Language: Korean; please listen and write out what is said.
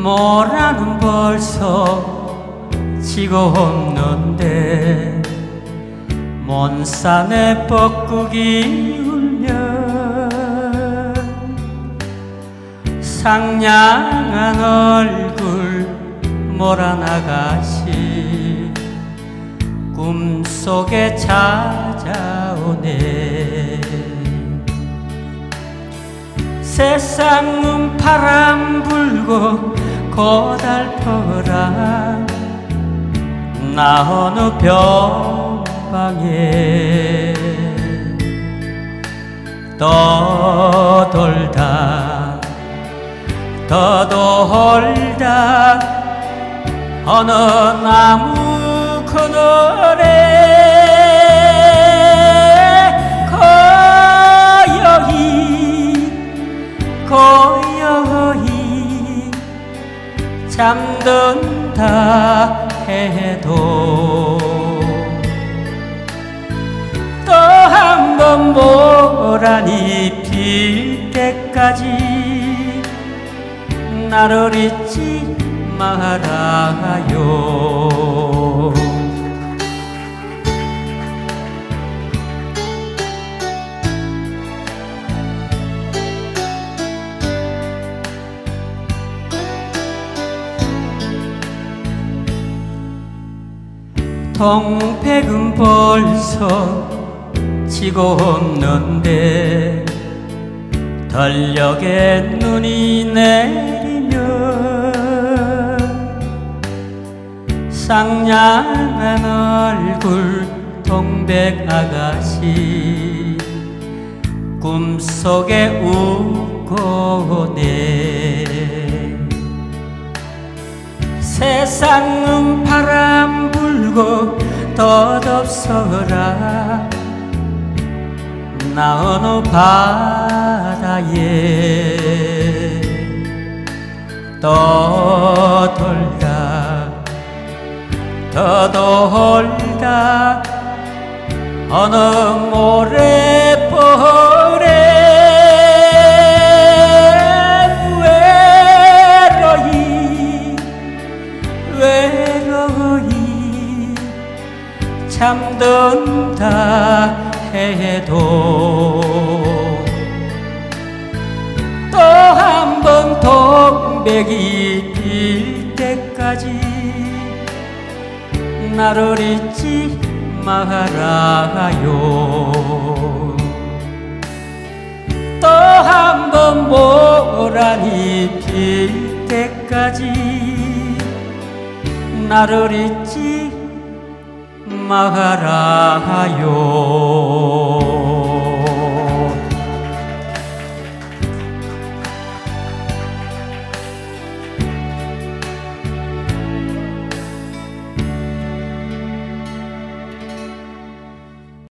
모라는 벌써 지고 없는데 몬산의 뻐꾸기 울면 상냥한 얼굴 모란아가씨 꿈속에 찾아오네. 세상은 바람 불고 고달퍼라 나 어느 벽방에 떠돌다 떠돌다 어느 나무 그늘에 고요히 잠든다 해도 또 한 번 모란이 필 때까지 나를 잊지 말아요. 동백은 벌써 지고 없는데 달녘에 눈이 내리면 상냥한 얼굴 동백 아가씨 꿈속에 웃고 오네. 세상은 바람 불고 덧없어라 나 어느 바다에 떠돌다 떠돌다 어느 모래벌에 외로이 잠든다 해도 또 한 번 동백이 필 때까지 나를 잊지 말아요. 또 한 번 모란이 필 때까지 나를 잊지 말아요.